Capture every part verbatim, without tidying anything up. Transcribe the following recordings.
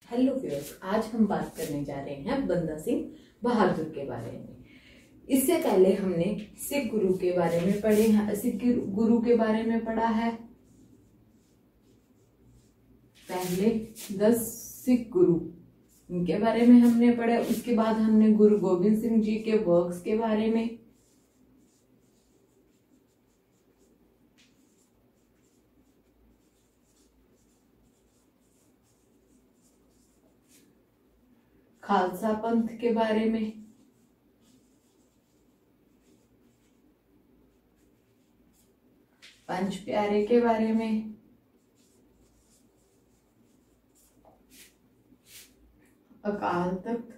Hello viewers, आज हम बात करने जा रहे हैं बंदा सिंह बहादुर के बारे में। इससे पहले हमने सिख गुरु के बारे में पढ़े हैं, सिख गुरु के बारे में पढ़ा है। पहले दस सिख गुरु उनके बारे में हमने पढ़ा। उसके बाद हमने गुरु गोबिंद सिंह जी के वर्क्स के बारे में, खालसा पंथ के बारे में, पंच प्यारे के बारे में, अकाल तख्त,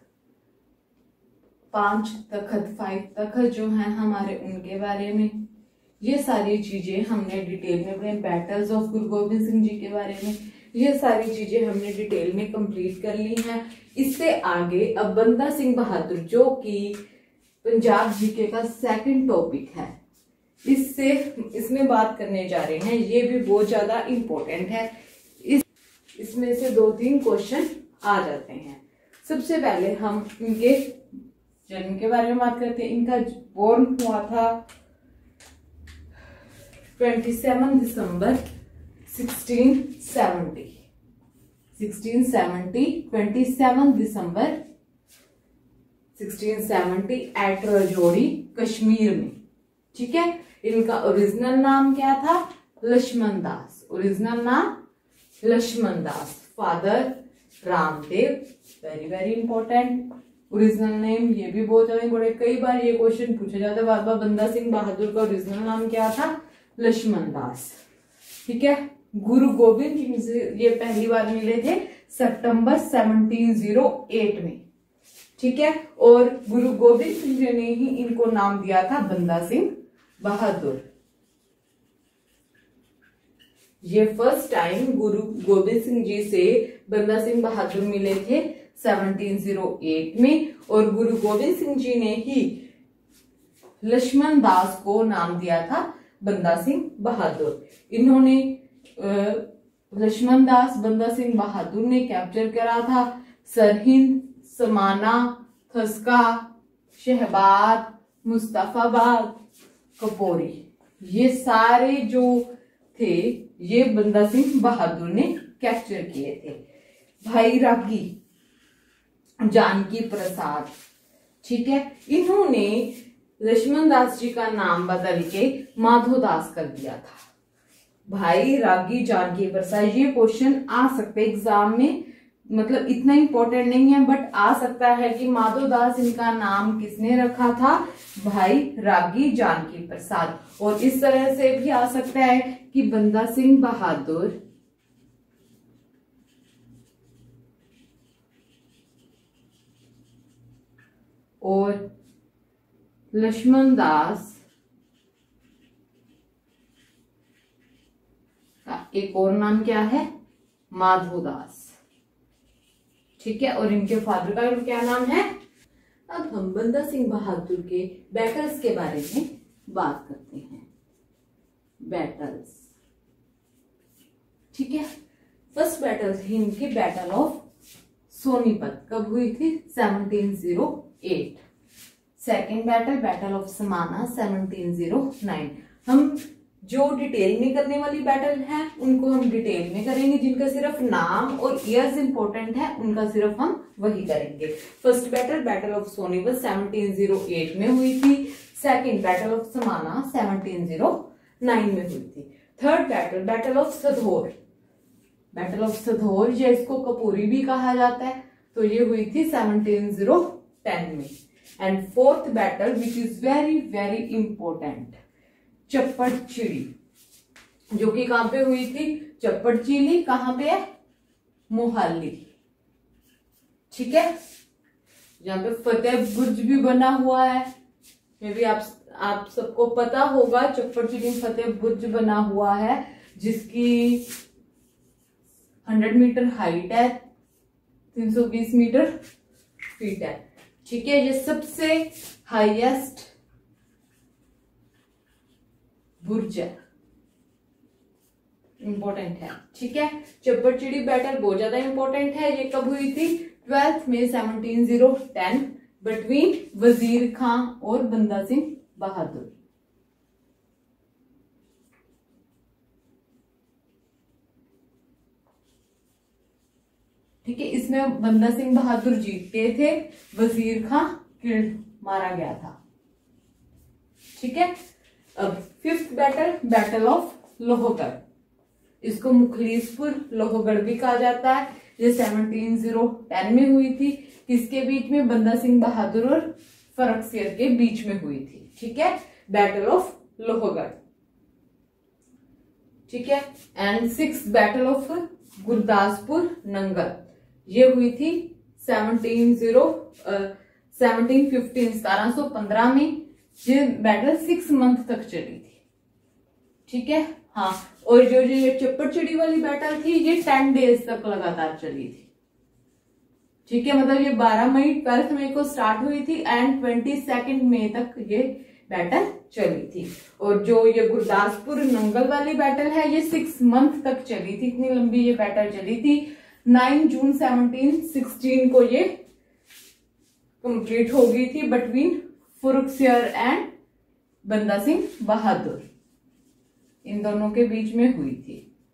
पांच तखत, फाइव तखत जो हैं हमारे, उनके बारे में। ये सारी चीजें हमने डिटेल में पढ़ी। बैटल्स ऑफ गुरु गोबिंद सिंह जी के बारे में, ये सारी चीजें हमने डिटेल में कंप्लीट कर ली हैं। इससे आगे अब बंदा सिंह बहादुर, जो कि पंजाब जीके का सेकंड टॉपिक है, इससे इसमें बात करने जा रहे हैं। ये भी बहुत ज्यादा इंपॉर्टेंट है। इस इसमें से दो तीन क्वेश्चन आ जाते हैं। सबसे पहले हम इनके जन्म के बारे में बात करते हैं। इनका बोर्न हुआ था सत्ताईस दिसंबर सिक्सटीन सेवेंटी, सिक्सटीन सेवेंटी, सत्ताईस दिसंबर sixteen seventy at Rajouri, Kashmir में। ठीक है। इनका ओरिजिनल नाम क्या था? लक्ष्मण दास। ओरिजिनल नाम Laxman Das. Father Ramdev. Very very important original name, ये भी बहुत ज्यादा इंपॉर्टेंट। कई बार ये क्वेश्चन पूछा जाता है बार बार, बंदा सिंह बहादुर का ओरिजिनल नाम क्या था? लक्ष्मण दास। ठीक है। गुरु गोबिंद सिंह से ये पहली बार मिले थे सितंबर सत्रह सौ आठ में। ठीक है। और गुरु गोबिंद सिंह जी ने ही इनको नाम दिया था बंदा सिंह बहादुर। ये फर्स्ट टाइम गुरु गोबिंद सिंह जी से बंदा सिंह बहादुर मिले थे सत्रह सौ आठ में, और गुरु गोबिंद सिंह जी ने ही लक्ष्मण दास को नाम दिया था बंदा सिंह बहादुर। इन्होंने लक्ष्मण दास बंदा सिंह बहादुर ने कैप्चर करा था सरहिंद, समाना, खसका, शहबाद, मुस्तफाबाद, कपोरी। ये सारे जो थे ये बंदा सिंह बहादुर ने कैप्चर किए थे। भाई रागी जानकी प्रसाद, ठीक है, इन्होंने लक्ष्मण दास जी का नाम बदल के माधो दास कर दिया था। भाई रागी जानकी प्रसाद, ये क्वेश्चन आ सकते एग्जाम में, मतलब इतना इंपॉर्टेंट नहीं है बट आ सकता है कि माधो दास इनका नाम किसने रखा था? भाई रागी जानकी प्रसाद। और इस तरह से भी आ सकता है कि बंदा सिंह बहादुर और लक्ष्मण दास का एक और नाम क्या है? माधो दास। ठीक है। और इनके फादर का क्या नाम है? अब हम बंदा सिंह बहादुर के बैटल्स के बारे में बात करते हैं। बैटल्स, ठीक है। फर्स्ट बैटल थी इनकी बैटल ऑफ सोनीपत। कब हुई थी? सत्रह सौ आठ। सेकेंड बैटल बैटल ऑफ समाना सत्रह सौ नौ। हम जो डिटेल में करने वाली बैटल है उनको हम डिटेल में करेंगे, जिनका सिर्फ नाम और ईयर्स इंपॉर्टेंट है उनका सिर्फ हम वही करेंगे। First battle battle of Sonipat सत्रह सौ आठ में हुई थी। सेकंड बैटल ऑफ समाना सत्रह सौ नौ में हुई थी। Third battle battle of Sadhaura, battle of Sadhaura, ये इसको कपूरी भी कहा जाता है, तो ये हुई थी सत्रह सौ दस में। And fourth battle which is very very important, Chappar Chiri, जो कि कहां पे हुई थी? चप्पड़ चिड़ी कहां पे है? मोहाली। ठीक है। यहाँ पे फतेह बुर्ज भी बना हुआ है, मे भी आप आप सबको पता होगा। चप्पड़ चिड़ी फतेह बुर्ज बना हुआ है, जिसकी सौ मीटर हाइट है, तीन सौ बीस मीटर फीट है। ठीक है। ये सबसे हाईएस्ट बुर्ज है। इंपॉर्टेंट है, ठीक है। चप्पड़चिड़ी बैटल बहुत ज्यादा इंपॉर्टेंट है। ये कब हुई थी? ट्वेल्थ में सेवनटीन जीरो टेन बिटवीन वजीर खां और बंदा सिंह बहादुर। ठीक है, इसमें बंदा सिंह बहादुर जीत गए थे, वजीर खां किल्ड मारा गया था। ठीक है, अब fifth battle, battle of Lohgarh. इसको मुखलिसपुर लोहगढ़ भी कहा जाता है। ये सेवनटीन जीरो टेन में हुई थी। किसके बीच में? बंदा सिंह बहादुर और फर्रुखसियर के बीच में हुई थी। ठीक है, बैटल ऑफ लोहगढ़। ठीक है, and six battle of Gurdaspur Nangal. ये हुई थी सेवनटीन जीरो सेवनटीन फिफ्टीन सतारह सौ पंद्रह में। ये बैटल सिक्स मंथ तक चली थी। ठीक है, हाँ, और जो जो ये चप्पड़चिड़ी वाली बैटल थी ये टेन डेज तक लगातार चली थी। ठीक है, मतलब ये बारह मई ट्वेल्थ मई को स्टार्ट हुई थी एंड ट्वेंटी सेकेंड मई तक ये बैटल चली थी। और जो ये गुरदासपुर नंगल वाली बैटल है ये सिक्स मंथ तक चली थी। इतनी लंबी ये बैटल चली थी। नाइन जून सेवनटीन सिक्सटीन को ये कंप्लीट हो गई थी बिटवीन फर्रुखसियर एंड बंदा सिंह बहादुर। इन दोनों के बीच में हुई थी।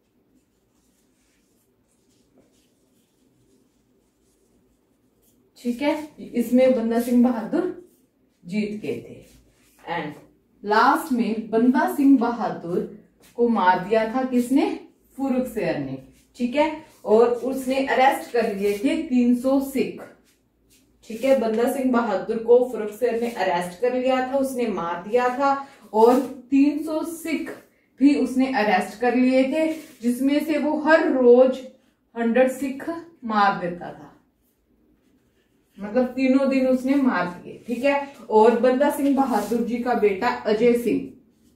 ठीक है, इसमें बंदा सिंह बहादुर जीत गए थे। एंड लास्ट में बंदा सिंह बहादुर को मार दिया था किसने? फर्रुखसियर ने। ठीक है, और उसने अरेस्ट कर लिए थे तीन सौ सिख। ठीक है, बंदा सिंह बहादुर को फर्रुखसियर ने अरेस्ट कर लिया था, उसने मार दिया था। और तीन सौ सिख भी उसने अरेस्ट कर लिए थे, जिसमें से वो हर रोज हंड्रेड सिख मार देता था। मतलब तीनों दिन उसने मार दिए। ठीक है, और बंदा सिंह बहादुर जी का बेटा अजय सिंह,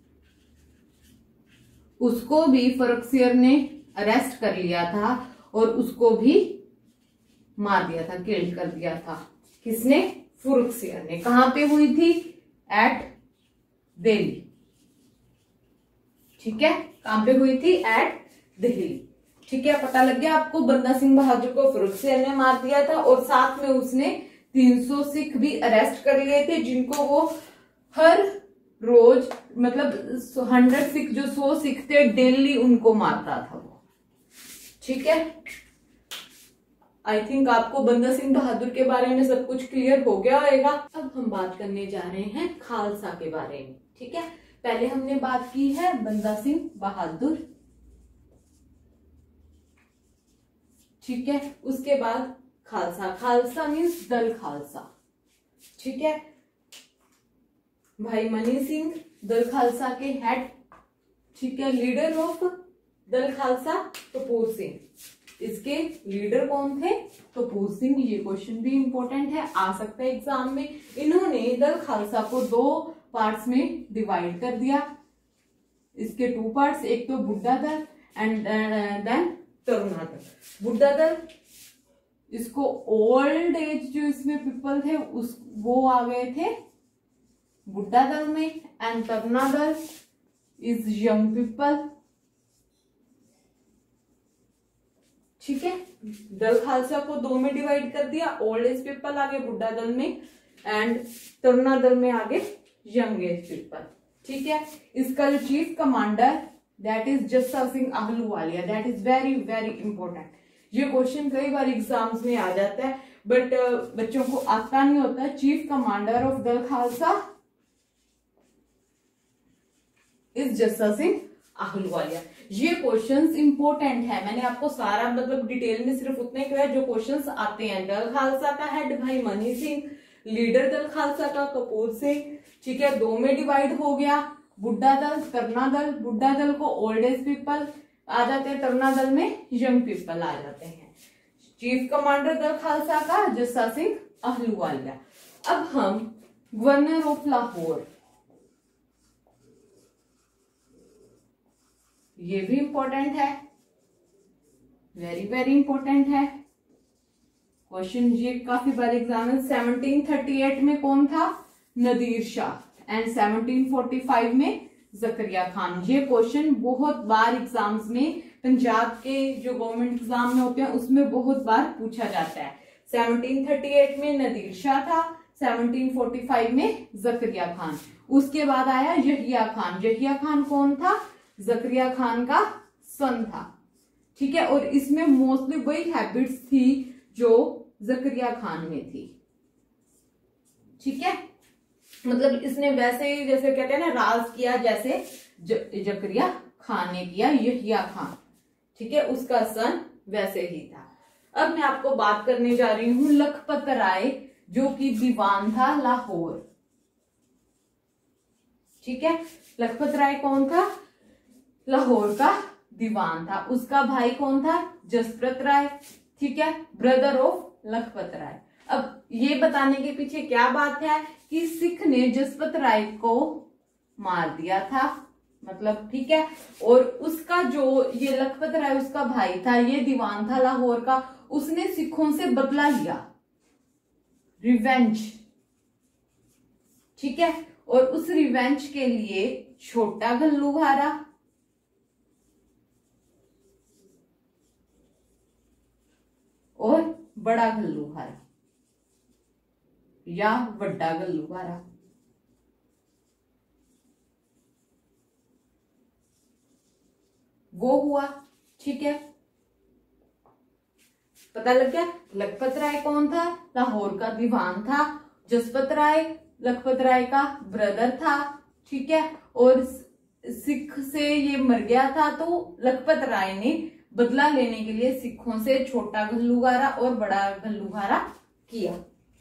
उसको भी फर्रुखसियर ने अरेस्ट कर लिया था और उसको भी मार दिया था, किल कर दिया था। किसने? फर्रुखसियर ने। कहां पे हुई थी? एट दिल्ली। ठीक है, कहां पे हुई थी? एट दिल्ली। ठीक है, पता लग गया आपको। बंदा सिंह बहादुर को फर्रुखसियर ने मार दिया था और साथ में उसने तीन सौ सिख भी अरेस्ट कर लिए थे, जिनको वो हर रोज मतलब हंड्रेड सिख, जो सौ सिख थे, डेली उनको मारता था वो। ठीक है, आई थिंक आपको बंदा सिंह बहादुर के बारे में सब कुछ क्लियर हो गया होगा। अब हम बात करने जा रहे हैं खालसा के बारे में। ठीक है, पहले हमने बात की है बंदा सिंह बहादुर। ठीक है, उसके बाद खालसा। खालसा मीन्स दल खालसा। ठीक है, भाई मनी सिंह दल खालसा के हेड। ठीक है, लीडर ऑफ दल खालसा कपूर सिंह। इसके लीडर कौन थे? कपूर सिंह। ये क्वेश्चन भी इंपॉर्टेंट है, आ सकता है एग्जाम में। इन्होंने दल खालसा को दो पार्ट्स में डिवाइड कर दिया। इसके टू पार्ट्स, एक तो बुड्ढा दल एंड देन तरुणा दल। बुड्ढा दल, इसको ओल्ड एज जो इसमें पीपल थे उस वो आ गए थे बुड्ढा दल में, एंड तरुणा दल इज यंग पीपल। ठीक है, दल खालसा को दो में डिवाइड कर दिया। ओल्ड एज पीपल आगे बुड्ढा दल में एंड तरुणा दल में आगे यंग एज पीपल। ठीक है, इसका जो chief commander that is Jassa Singh Ahluwalia. That is very very important. ये क्वेश्चन कई बार एग्जाम्स में आ जाता है बट uh, बच्चों को आता नहीं होता। Chief commander of Dal Khalsa is Jassa Singh Ahluwalia. ये क्वेश्चंस इंपॉर्टेंट है। मैंने आपको सारा मतलब डिटेल में सिर्फ उतने कहा जो क्वेश्चंस आते हैं। दल खालसा का हेड भाई मनी सिंह, लीडर दल खालसा का कपूर सिंह। ठीक है, दो में डिवाइड हो गया। बुड्ढा दल, तरुणा दल। बुड्ढा दल को ओल्ड एज पीपल आ जाते हैं, तरुणा दल में यंग पीपल आ जाते हैं। चीफ कमांडर दल खालसा का जस्सा सिंह आहलूवालिया। अब हम गवर्नर ऑफ लाहौर, ये भी इंपॉर्टेंट है, वेरी वेरी इंपॉर्टेंट है क्वेश्चन। ये काफी बार एग्जाम में। सेवनटीन थर्टी एट में कौन था? Nadir Shah. And seventeen forty five में जकरिया खान। ये क्वेश्चन बहुत बार एग्जाम्स में पंजाब के जो गवर्नमेंट एग्जाम में होते हैं उसमें बहुत बार पूछा जाता है। सेवनटीन थर्टी एट में नदीर शाह था, सेवनटीन फोर्टी फाइव में जकरिया खान, उसके बाद आया यहिया खान। यहिया खान कौन था? जकरिया खान का सन था, ठीक है। और इसमें मोस्टली वही हैबिट्स थी जो जकरिया खान में थी, ठीक है। मतलब इसने वैसे ही जैसे कहते हैं ना राज किया जैसे जकरिया खान ने किया, यहिया खान, ठीक है, उसका सन वैसे ही था। अब मैं आपको बात करने जा रही हूं लखपत राय जो कि दीवान था लाहौर, ठीक है। लखपत राय कौन था? लाहौर का दीवान था। उसका भाई कौन था? जसप्रत राय, ठीक है, ब्रदर ऑफ लखपत राय। अब ये बताने के पीछे क्या बात है कि सिख ने जसपत राय को मार दिया था, मतलब, ठीक है। और उसका जो ये लखपत राय उसका भाई था, ये दीवान था लाहौर का, उसने सिखों से बदला लिया, रिवेंज, ठीक है। और उस रिवेंज के लिए छोटा घल्लूघारा और बड़ा घल्लूघारा या बड़ा घल्लूघारा, वो हुआ, ठीक है। पता लग गया लखपत राय कौन था? लाहौर का दीवान था। जसपत राय लखपत राय का ब्रदर था, ठीक है। और सिख से ये मर गया था तो लखपत राय ने बदला लेने के लिए सिखों से छोटा घल्लूघारा और बड़ा घल्लूघारा किया।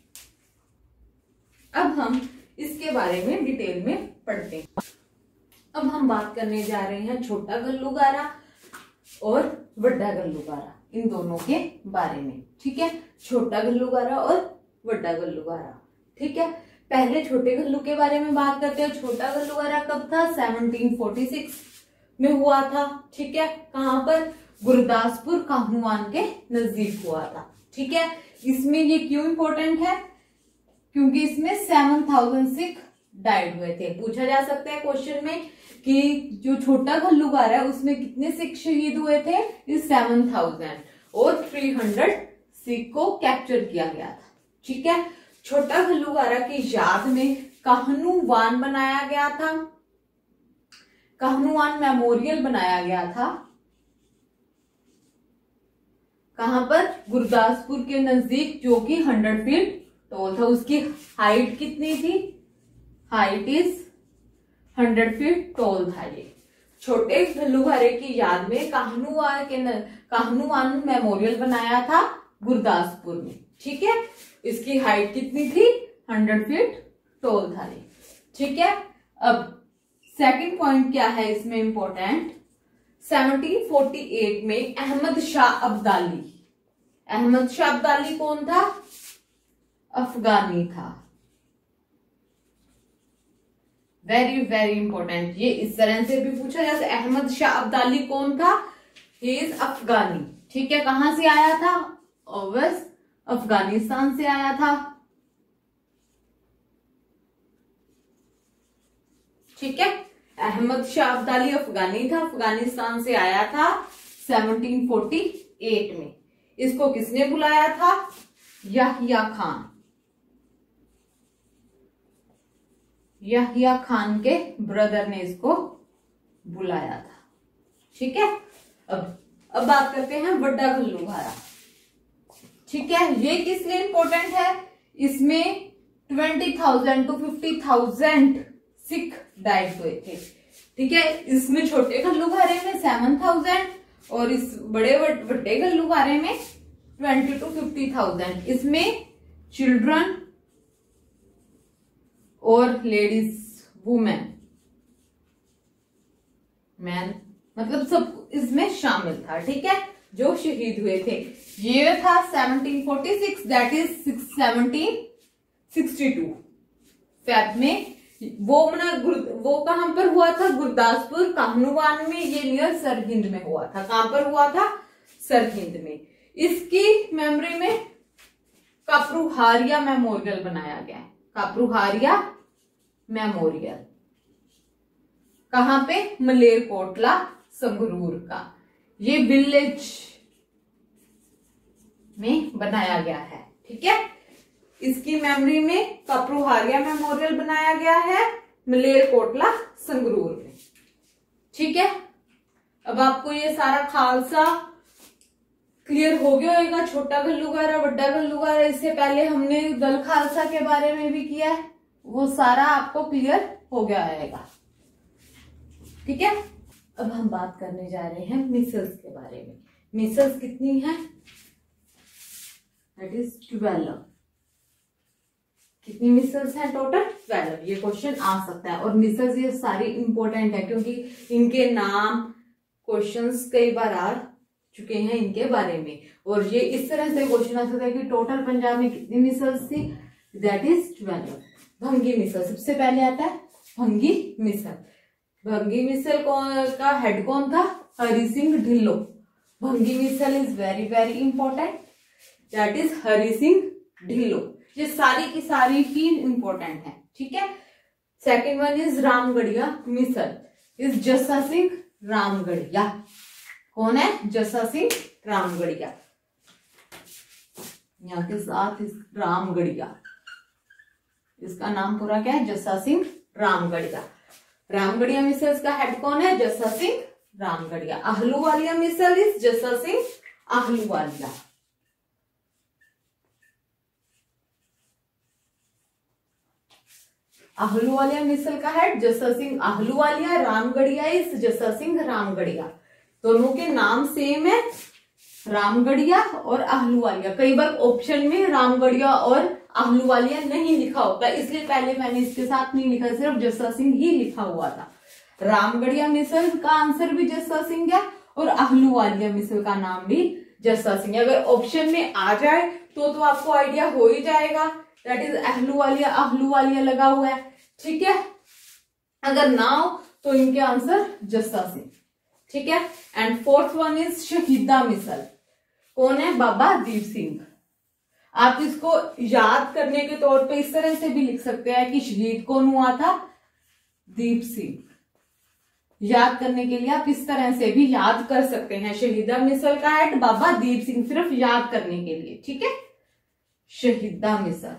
अब हम इसके बारे में डिटेल में पढ़ते हैं। अब हम बात करने जा रहे हैं छोटा घल्लूघारा और बड़ा घल्लूघारा, इन दोनों के बारे में, ठीक है। छोटा घल्लूघारा और बड़ा घल्लूघारा, ठीक है। पहले छोटे घल्लू के बारे में बात करते हैं। छोटा घल्लूघारा कब था? सेवनटीन फोर्टी सिक्स में हुआ था, ठीक है। कहां पर? गुरदासपुर काहनुवान के नजदीक हुआ था, ठीक है। इसमें ये क्यों इंपॉर्टेंट है? क्योंकि इसमें सेवन थाउजेंड सिख डाइड हुए थे। पूछा जा सकता है क्वेश्चन में कि जो छोटा घल्लूघारा है उसमें कितने सिख शहीद हुए थे? इस सेवन थाउजेंड और थ्री हंड्रेड सिख को कैप्चर किया गया था, ठीक है। छोटा घल्लूघारा की याद में काहनुवान बनाया गया था, काहनुवान मेमोरियल बनाया गया था। कहां पर? गुरदासपुर के नजदीक, जो कि हंड्रेड फीट टॉल था। उसकी हाइट कितनी थी? Height is hundred feet tall था ये। छोटे घल्लूघारे की याद में काहनुवान के न, काहनुवान मेमोरियल बनाया था गुरदासपुर में, ठीक है। इसकी हाइट कितनी थी? हंड्रेड फीट टॉल था ये, ठीक है। अब सेकंड पॉइंट क्या है इसमें इंपॉर्टेंट? सेवनटीन फोर्टी एट में अहमद शाह अब्दाली, अहमद शाह अब्दाली कौन था? अफगानी था। वेरी वेरी इंपॉर्टेंट, ये इस तरह से भी पूछा जाता है। अहमद शाह अब्दाली कौन था? ही इज अफगानी, ठीक है। कहां से आया था? ऑब्वियस अफगानिस्तान से आया था, ठीक है। अहमद शाह अब्दाली अफगानी था, अफगानिस्तान से आया था सेवनटीन फोर्टी एट में। इसको किसने बुलाया था? यहिया खान, यहिया खान के ब्रदर ने इसको बुलाया था, ठीक है। अब अब बात करते हैं बड़ा घल्लूघारा, ठीक है। ये किस लिए इंपॉर्टेंट है? इसमें twenty thousand to fifty thousand Sikh died हुए थे, ठीक है। इसमें छोटे घल्लूघारे में सेवन थाउजेंड और इस बड़े बड़े घल्लूघारे में ट्वेंटी टू फिफ्टी थाउजेंड। इसमें चिल्ड्रन और लेडीज, वुमेन, मैन, मतलब सब इसमें शामिल था, ठीक है, जो शहीद हुए थे। ये था seventeen forty six, that is seventeen sixty two Feb में। वो मना वो कहां पर हुआ था? गुरदासपुर काहनुवान में। ये नियर सरहिंद में हुआ था। कहां पर हुआ था? सरहिंद में। इसकी मेमोरी में कापरूहारिया मेमोरियल बनाया गया है, कापरूहारिया मेमोरियल। कहां पे? मलेरकोटला, संगरूर का। ये विलेज में बनाया गया है। ठीक है, इसकी मेमोरी में कपरूहारिया मेमोरियल बनाया गया है मलेरकोटला संगरूर में। ठीक है, अब आपको ये सारा खालसा क्लियर हो गया होगा, छोटा घल्लूघारा बड़ा घल्लूघारा। इससे पहले हमने दल खालसा के बारे में भी किया है, वो सारा आपको क्लियर हो गया आएगा। ठीक है, अब हम बात करने जा रहे हैं मिसल्स के बारे में। मिसल्स कितनी है? That is twelve. कितनी मिसल्स हैं टोटल? ट्वेल्व। ये क्वेश्चन आ सकता है। और मिसल्स ये सारी इंपॉर्टेंट है क्योंकि इनके नाम क्वेश्चंस कई बार आ चुके हैं इनके बारे में। और ये इस तरह से क्वेश्चन आ सकता है कि टोटल पंजाब में कितनी मिसल्स थी? That is twelve. Bhangi Misl सबसे पहले आता है। भंगी मिसल, भंगी मिसल कौन का हेड कौन था? Hari Singh Dhillon. Bhangi Misl is very very important, that is Hari Singh Dhillon. ये सारी की सारी ही इंपॉर्टेंट है। ठीक है, second one is Ramgarhia Misl, is Jassa Singh Ramgarhia. कौन है? जस्सा सिंह रामगढ़िया। यहाँ के साथ इस रामगढ़िया, इसका नाम पूरा क्या है? जस्सा सिंह रामगढ़िया। रामगढ़िया मिसल का हेड कौन है? जस्सा सिंह रामगढ़िया। आहलूवालिया मिसल इज जस्सा सिंह आहलूवालिया। आहलूवालिया मिसल का हेड जस्सा सिंह आहलूवालिया। रामगढ़िया इज जस्सा सिंह रामगढ़िया। दोनों के नाम सेम है, रामगढ़िया और आहलूवालिया। कई बार ऑप्शन में रामगढ़िया और आहलूवालिया नहीं लिखा होता, इसलिए पहले मैंने इसके साथ नहीं लिखा, सिर्फ जस्सा सिंह ही लिखा हुआ था। रामगढ़िया मिसल का आंसर भी जस्सा सिंह है और आहलूवालिया मिसल का नाम भी जस्सा सिंह। अगर ऑप्शन में आ जाए तो तो आपको आइडिया हो ही जाएगा, दैट इज आहलूवालिया आहलूवालिया लगा हुआ है। ठीक है, अगर ना हो तो इनके आंसर जस्सा सिंह। ठीक है, and fourth one is Shaheedan Misl. कौन है? बाबा दीप सिंह। आप इसको याद करने के तौर पे इस तरह से भी लिख सकते हैं कि शहीद कौन हुआ था? दीप सिंह। याद करने के लिए आप इस तरह से भी याद कर सकते हैं। शहीदा मिसल का हेड बाबा दीप सिंह, सिर्फ याद करने के लिए। ठीक है, शहीदा मिसल।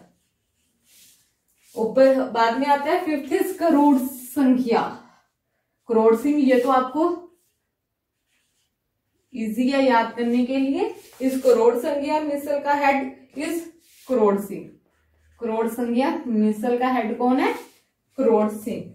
ऊपर बाद में आता है फिफ्थ इज करोड़ संख्या। करोड़ सिंह, ये तो आपको इजी है याद करने के लिए। इस करोड़ संख्या मिसल का हेड इज करोड़ सिंह। करोड़ संख्या मिसल का हेड कौन है? करोड़ सिंह।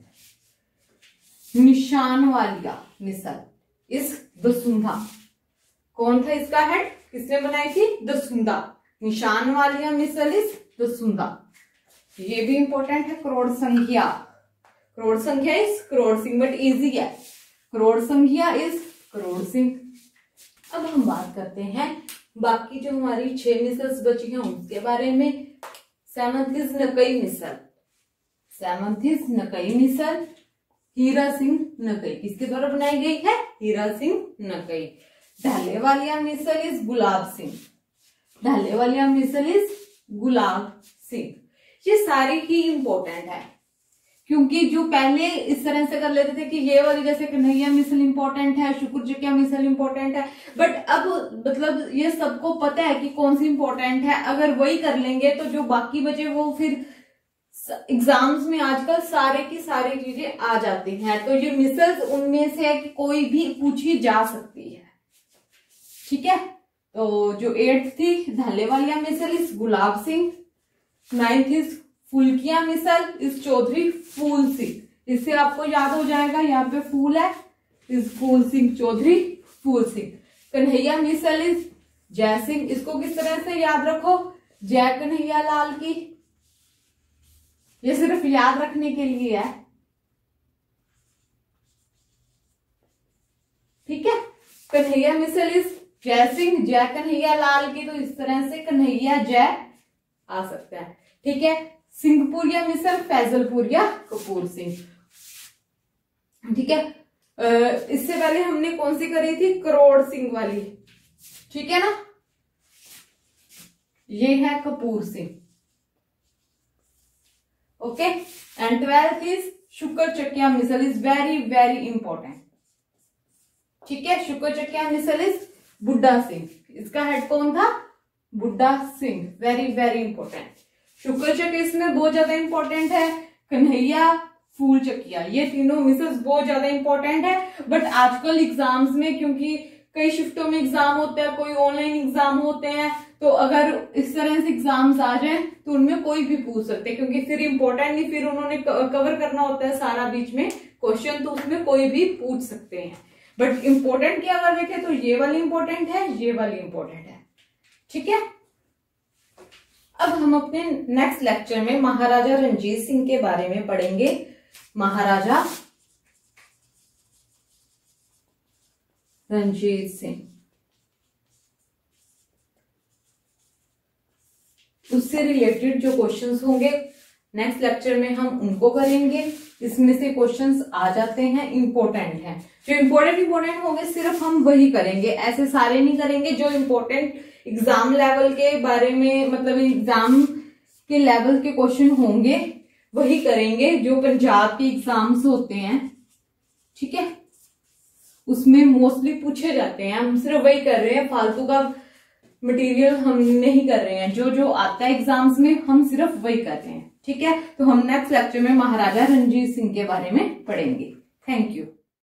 निशान वालिया मिसल इस दसुंधा। कौन था इसका हेड? किसने बनाई थी? दसुंधा। निशान वालिया मिसल इस दसुंधा। ये भी इंपॉर्टेंट है। करोड़ संख्या, करोड़ संख्या is Karor Singh, but easy है। करोड़ संख्या इज करोड़ सिंह। अब हम बात करते हैं बाकी जो हमारी छह मिसल्स बची हैं उसके बारे में। Seventh is Nakai Misl. Seventh is Nakai Misl, Hira Singh Nakai. किसके द्वारा बनाई गई है? Hira Singh Nakai. Dallewalia Misl is Gulab Singh. Dallewalia Misl is Gulab Singh. ये सारी ही इंपॉर्टेंट है क्योंकि जो पहले इस तरह से कर लेते थे कि ये वाली जैसे कन्हैया मिसल इंपॉर्टेंट है, शुक्र जकिया मिसल इंपॉर्टेंट है, बट अब मतलब ये सबको पता है कि कौन सी इंपॉर्टेंट है। अगर वही कर लेंगे तो जो बाकी बचे वो फिर एग्जाम्स में आजकल सारे की सारी चीजें आ जाती हैं। तो ये मिसल्स उनमें से है कि कोई भी पूछी जा सकती है। ठीक है, तो जो एट्थ थी धाले Walia Misl is Gulab Singh. Ninth is Phulkian Misl is Chaudhary फूल सिंह। इससे आपको याद हो जाएगा, यहाँ पे फूल है, इस फूल सिंह चौधरी फूल सिंह। कन्हैया मिसल इस जय सिंह। इसको किस तरह से याद रखो? जय कन्हैया लाल की। ये सिर्फ याद रखने के लिए है। ठीक है, कन्हैया मिसल इस जय सिंह, जय कन्हैया लाल की, तो इस तरह से कन्हैया जय आ सकता है। ठीक है, सिंहपुरिया मिसल फैजलपुरिया कपूर सिंह। ठीक है, इससे पहले हमने कौन सी करी थी? करोड़ सिंह वाली। ठीक है ना, ये है Kapur Singh. Okay, and twelfth is Sukerchakia Misl is very very important. ठीक है। शुक्र चकिया मिसल इज बुड्ढा सिंह, इसका हेड कौन था? बुड्ढा सिंह, वेरी वेरी इंपॉर्टेंट। शुक्र चक इसमें बहुत ज्यादा इंपॉर्टेंट है, कन्हैया, फूल चकिया, ये तीनों मिसेस बहुत ज्यादा इंपॉर्टेंट है। बट आजकल एग्जाम्स में, क्योंकि कई शिफ्टों में एग्जाम होते हैं, कोई ऑनलाइन एग्जाम होते हैं, तो अगर इस तरह से एग्जाम्स आ जाए तो उनमें कोई भी पूछ सकते हैं, क्योंकि फिर इंपॉर्टेंट नहीं, फिर उन्होंने कवर करना होता है सारा बीच में क्वेश्चन, तो उसमें कोई भी पूछ सकते हैं। बट इंपॉर्टेंट की अगर देखें तो ये वाली इंपॉर्टेंट है, ये वाली इंपॉर्टेंट है, ठीक है। अब हम अपने नेक्स्ट लेक्चर में महाराजा रणजीत सिंह के बारे में पढ़ेंगे। महाराजा रणजीत सिंह, उससे रिलेटेड जो क्वेश्चंस होंगे नेक्स्ट लेक्चर में हम उनको करेंगे। इसमें से क्वेश्चंस आ जाते हैं, इंपॉर्टेंट हैं, जो इंपॉर्टेंट इंपॉर्टेंट होंगे सिर्फ हम वही करेंगे, ऐसे सारे नहीं करेंगे। जो इंपॉर्टेंट एग्जाम लेवल के बारे में, मतलब एग्जाम के लेवल के क्वेश्चन होंगे वही करेंगे, जो पंजाब के एग्जाम्स होते हैं, ठीक है, उसमें मोस्टली पूछे जाते हैं। हम सिर्फ वही कर रहे हैं, फालतू का मटेरियल हम नहीं कर रहे हैं, जो जो आता है एग्जाम्स में हम सिर्फ वही कर रहे हैं, ठीक है। तो हम नेक्स्ट लेक्चर में महाराजा रणजीत सिंह के बारे में पढ़ेंगे। Thank you.